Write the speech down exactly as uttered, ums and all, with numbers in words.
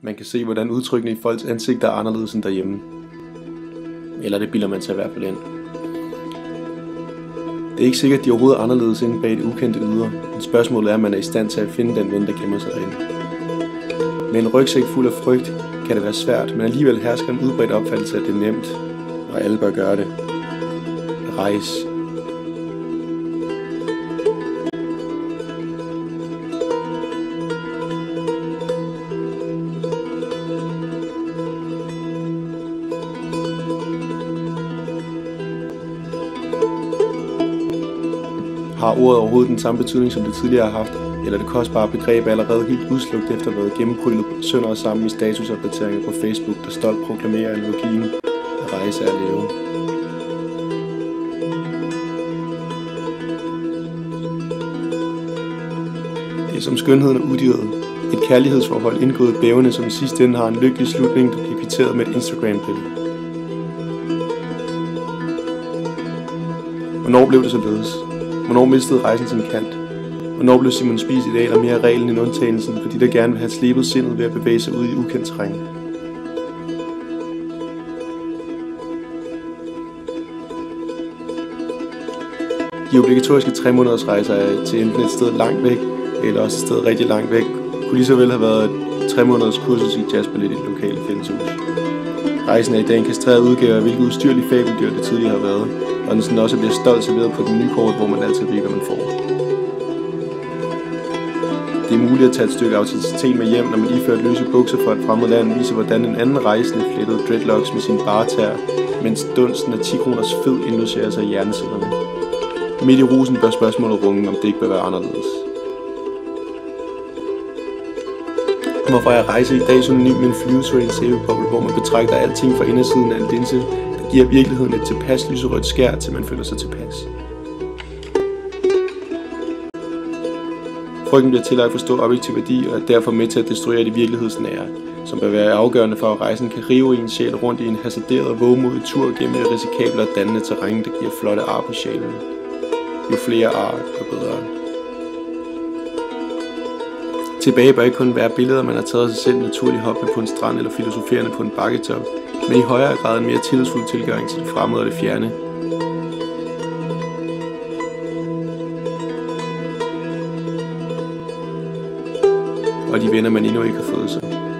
Man kan se, hvordan udtrykkene i folks ansigter er anderledes end derhjemme. Eller det bilder man sig i hvert fald ind. Det er ikke sikkert, at de overhovedet er anderledes inde bag det ukendte ydre, men spørgsmålet er, om man er i stand til at finde den ven, der gemmer sig derinde. Med en rygsæk fuld af frygt kan det være svært, men alligevel hersker en udbredt opfattelse af, at det er nemt, og alle bør gøre det. Rejse. Har ordet overhovedet den samme betydning, som det tidligere har haft, eller det kostbare begreb er allerede helt udslugt efter at have været gennempryllet sønder og sammen i statusopdateringer på Facebook, der stolt proklamerer analogien at rejse er at leve. Det er som skønheden og udyret. Et kærlighedsforhold indgået bævende, som i sidste ende har en lykkelig slutning, der bliver kvitteret med et Instagram-billede. Hvornår blev det således? Hvornår mistede rejsen sin kant? Hvornår blev Simon Spies idealer mere reglen end undtagelsen, fordi der gerne vil have slebet sindet ved at bevæge sig ud i ukendt terræn? De obligatoriske tre måneders rejser til enten et sted langt væk, eller også et sted rigtig langt væk, kunne lige så vel have været et tre måneders kursus i jazzballet i det lokale fælleshus. Rejsen er i dag en kastreret udgave af hvilket udstyrligt fabeldyr det tidligere har været, og den sådan også bliver stolt serveret på den nye kort, hvor man altid ved, hvad man får. Det er muligt at tage et stykke autenticitet med hjem, når man iført løse bukser fra et fremmed land viser, hvordan en anden rejsende flettede dreadlocks med sin bare tær, mens dunsten af ti kroners fed indlogerer sig i hjernecellerne. Midt i rusen bør spørgsmålet runge, om det ikke bør være anderledes. Hvorfor er rejse i dag synonym med en flyvetur i en sæbeboble, hvor man betragter alting fra indersiden af en linse, der giver virkeligheden et tilpas lyserødt skær, til man føler sig tilpas. Frygten bliver tillagt for stor objektiv værdi og er derfor med til at destruere de virkelighedsnære, som bør være afgørende for, at rejsen kan rive en sjæl rundt i en hasarderet og vågemodig tur gennem et risikabelt og dannende terræn, der giver flotte ar på sjælen. Jo flere ar, jo bedre. Tilbage bør ikke kun være billeder, man har taget af sig selv naturligt hoppende på en strand eller filosoferende på en bakketop, men i højere grad en mere tillidsfuld tilgang til det fremmede og det fjerne. Og de venner, man endnu ikke har fået sig.